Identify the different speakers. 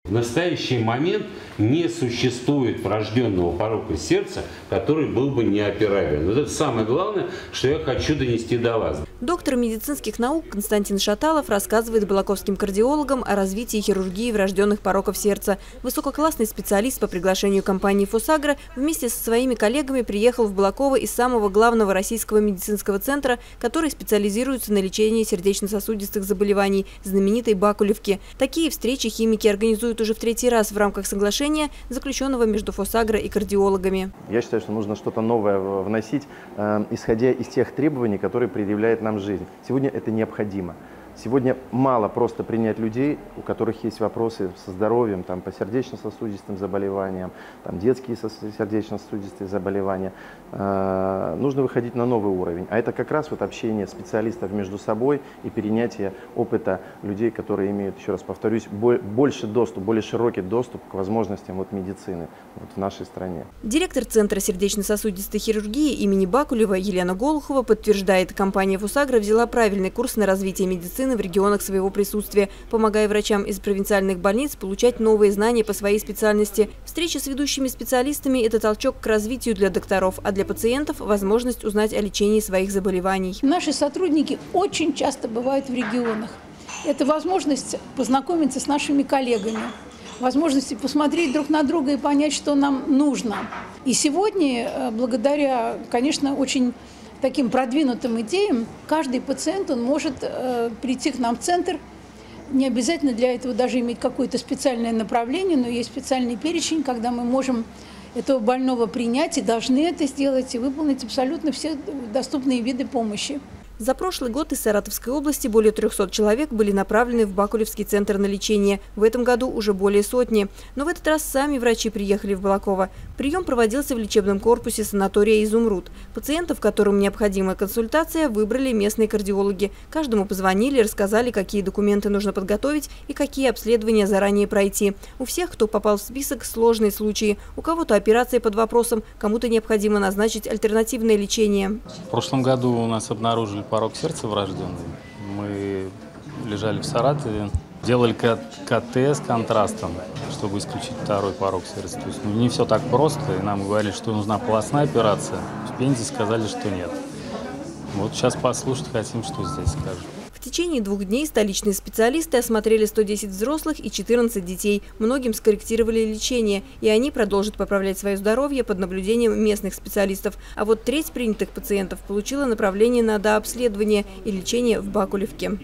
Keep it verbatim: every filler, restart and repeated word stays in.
Speaker 1: В настоящий момент не существует врожденного порока сердца, который был бы неоперабелен. Вот это самое главное, что я хочу донести до вас.
Speaker 2: Доктор медицинских наук Константин Шаталов рассказывает балаковским кардиологам о развитии хирургии врожденных пороков сердца. Высококлассный специалист по приглашению компании «Фосагро» вместе со своими коллегами приехал в Балаково из самого главного российского медицинского центра, который специализируется на лечении сердечно-сосудистых заболеваний, знаменитой Бакулевки. Такие встречи химики организуют уже в третий раз в рамках соглашения, заключенного между «Фосагро» и кардиологами.
Speaker 3: Я считаю, что нужно что-то новое вносить, э, исходя из тех требований, которые предъявляет нам жизнь. Сегодня это необходимо. Сегодня мало просто принять людей, у которых есть вопросы со здоровьем, там, по сердечно-сосудистым заболеваниям, там, детские сердечно-сосудистые заболевания. Э, нужно выходить на новый уровень. А это как раз вот общение специалистов между собой и перенятие опыта людей, которые имеют, еще раз повторюсь, больше доступ, более широкий доступ к возможностям вот, медицины вот, в нашей стране.
Speaker 2: Директор Центра сердечно-сосудистой хирургии имени Бакулева Елена Голухова подтверждает, компания «Фосагро» взяла правильный курс на развитие медицины в регионах своего присутствия, помогая врачам из провинциальных больниц получать новые знания по своей специальности. Встреча с ведущими специалистами – это толчок к развитию для докторов, а для пациентов – возможность узнать о лечении своих заболеваний.
Speaker 4: Наши сотрудники очень часто бывают в регионах. Это возможность познакомиться с нашими коллегами, возможность посмотреть друг на друга и понять, что нам нужно. И сегодня, благодаря, конечно, очень таким продвинутым идеям, каждый пациент он может э, прийти к нам в центр. Не обязательно для этого даже иметь какое-то специальное направление, но есть специальный перечень, когда мы можем этого больного принять и должны это сделать, и выполнить абсолютно все доступные виды помощи.
Speaker 2: За прошлый год из Саратовской области более трёхсот человек были направлены в Бакулевский центр на лечение. В этом году уже более сотни. Но в этот раз сами врачи приехали в Балаково. Прием проводился в лечебном корпусе санатория «Изумруд». Пациентов, которым необходима консультация, выбрали местные кардиологи. Каждому позвонили, рассказали, какие документы нужно подготовить и какие обследования заранее пройти. У всех, кто попал в список, сложные случаи. У кого-то операция под вопросом, кому-то необходимо назначить альтернативное лечение.
Speaker 5: В прошлом году у нас обнаружили порок сердца врожденный. Мы лежали в Саратове, делали КТ с контрастом, чтобы исключить второй порок сердца. То есть, ну, не все так просто, и нам говорили, что нужна полостная операция. В Пензе сказали, что нет. Вот сейчас послушать хотим, что здесь скажут.
Speaker 2: В течение двух дней столичные специалисты осмотрели сто десять взрослых и четырнадцать детей. Многим скорректировали лечение, и они продолжат поправлять свое здоровье под наблюдением местных специалистов. А вот треть принятых пациентов получила направление на дообследование и лечение в Бакулевке.